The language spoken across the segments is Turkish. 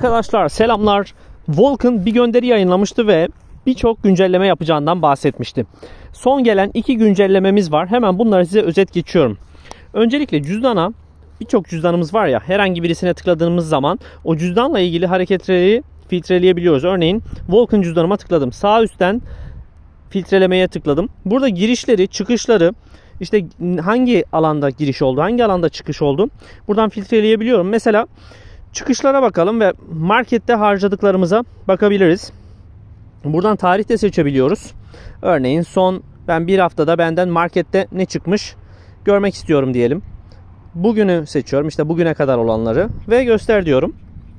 Arkadaşlar selamlar. Vulkan bir gönderi yayınlamıştı ve birçok güncelleme yapacağından bahsetmişti. Son gelen 2 güncellememiz var. Hemen bunları size özet geçiyorum. Öncelikle cüzdana, birçok cüzdanımız var ya, herhangi birisine tıkladığımız zaman o cüzdanla ilgili hareketleri filtreleyebiliyoruz. Örneğin Vulkan cüzdanıma tıkladım. Sağ üstten filtrelemeye tıkladım. Burada girişleri, çıkışları, işte hangi alanda giriş oldu, hangi alanda çıkış oldu, buradan filtreleyebiliyorum. Mesela çıkışlara bakalım ve markette harcadıklarımıza bakabiliriz. Buradan tarih de seçebiliyoruz. Örneğin son bir haftada benden markette ne çıkmış görmek istiyorum diyelim. Bugünü seçiyorum. İşte bugüne kadar olanları ve göster diyorum.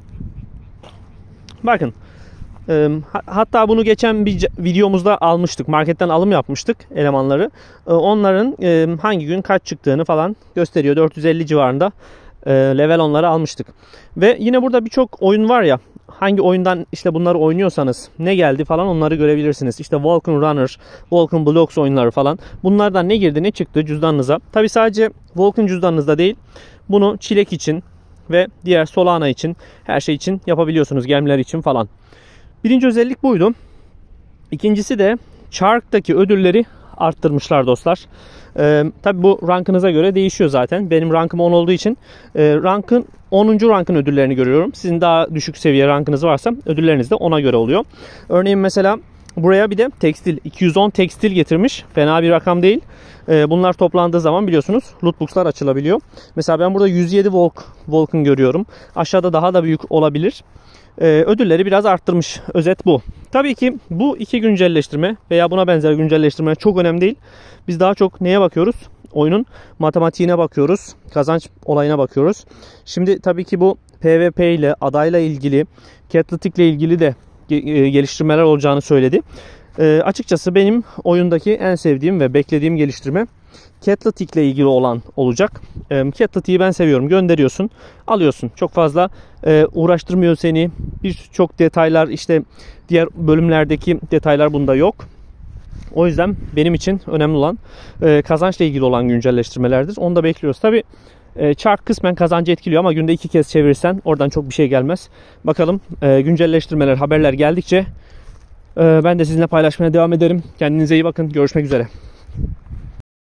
Bakın. Hatta bunu geçen bir videomuzda almıştık. Marketten alım yapmıştık elemanları. Onların hangi gün kaç çıktığını falan gösteriyor. 450 civarında level onları almıştık. Ve yine burada birçok oyun var ya. Hangi oyundan işte bunları oynuyorsanız ne geldi falan onları görebilirsiniz. İşte Vulkan Runner, Vulkan Blocks oyunları falan. Bunlardan ne girdi ne çıktı cüzdanınıza. Tabi sadece Vulkan cüzdanınızda değil. Bunu çilek için ve diğer Solana için, her şey için yapabiliyorsunuz. Gemiler için falan. Birinci özellik buydu. İkincisi de Chark'taki ödülleri arttırmışlar dostlar. Tabi bu rankınıza göre değişiyor zaten. Benim rankım 10 olduğu için 10. rankın ödüllerini görüyorum. Sizin daha düşük seviye rankınız varsa ödülleriniz de ona göre oluyor. Örneğin mesela buraya bir de tekstil, 210 tekstil getirmiş. Fena bir rakam değil. Bunlar toplandığı zaman biliyorsunuz lootbox'lar açılabiliyor. Mesela ben burada 107 Vulkan görüyorum. Aşağıda daha da büyük olabilir. Ödülleri biraz arttırmış. Özet bu. Tabii ki bu 2 güncelleştirme veya buna benzer güncelleştirme çok önemli değil. Biz daha çok neye bakıyoruz? Oyunun matematiğine bakıyoruz. Kazanç olayına bakıyoruz. Şimdi tabii ki bu PvP ile, adayla ilgili, Catletic ile ilgili de geliştirmeler olacağını söyledi. Açıkçası benim oyundaki en sevdiğim ve beklediğim geliştirme Catletic ile ilgili olan olacak. Catletic'i ben seviyorum. Gönderiyorsun, alıyorsun. Çok fazla uğraştırmıyor seni. Birçok detaylar, işte diğer bölümlerdeki detaylar bunda yok. O yüzden benim için önemli olan kazançla ilgili olan güncelleştirmelerdir. Onu da bekliyoruz. Tabi chart kısmen kazancı etkiliyor ama günde 2 kez çevirirsen oradan çok bir şey gelmez. Bakalım güncelleştirmeler, haberler geldikçe ben de sizinle paylaşmaya devam ederim. Kendinize iyi bakın. Görüşmek üzere.